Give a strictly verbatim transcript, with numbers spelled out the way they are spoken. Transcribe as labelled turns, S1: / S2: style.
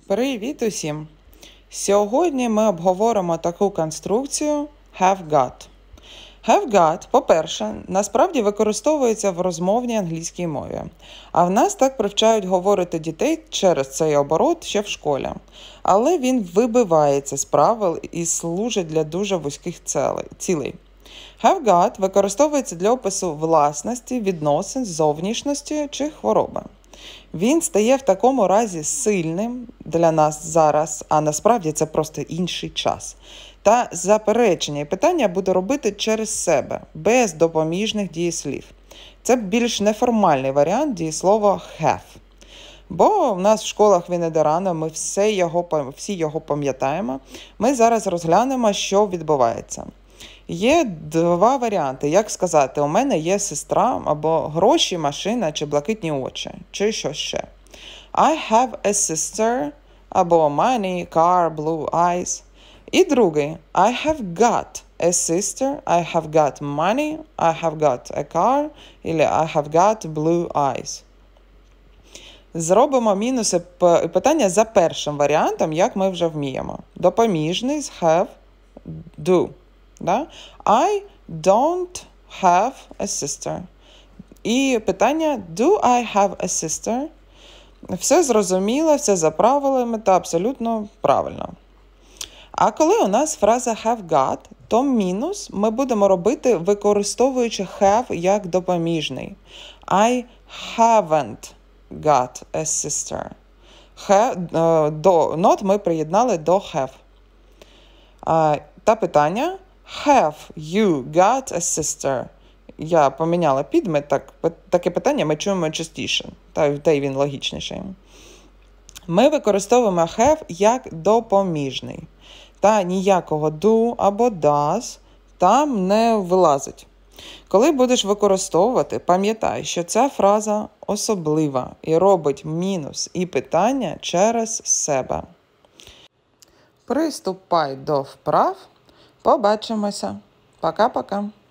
S1: Привіт усім! Сьогодні ми обговоримо таку конструкцію have got. Have got, по-перше, насправді використовується в розмовній англійській мові. А в нас так привчають говорити дітей через цей оборот ще в школі. Але він вибивається з правил і служить для дуже вузьких цілей. Have got використовується для опису власності, відносин, зовнішності чи хвороби. Він стає в такому разі сильним для нас зараз, а насправді це просто інший час. Та заперечення і питання буде робити через себе, без допоміжних дієслів. Це більш неформальний варіант дієслова have. Бо в нас в школах він іде рано, ми все його, всі його пам'ятаємо. Ми зараз розглянемо, що відбувається. Є два варіанти, як сказати, у мене є сестра, або гроші, машина, чи блакитні очі, чи що ще. I have a sister, або money, car, blue eyes. І другий, I have got a sister, I have got money, I have got a car, або I have got blue eyes. Зробимо мінуси питання за першим варіантом, як ми вже вміємо. Допоміжний з have, do. Да? I don't have a sister. І питання do I have a sister? Все зрозуміло, все за правилами та абсолютно правильно. А коли у нас фраза have got, то мінус ми будемо робити, використовуючи have як допоміжний. I haven't got a sister. Have, до not ми приєднали до have. А, та питання have you got a sister? Я поміняла підмет, так, таке питання ми чуємо частіше, та, та й він логічніший. Ми використовуємо have як допоміжний. Та ніякого do або does там не вилазить. Коли будеш використовувати, пам'ятай, що ця фраза особлива і робить мінус і питання через себе. Приступай до вправ. Побачимося. Пока-пока.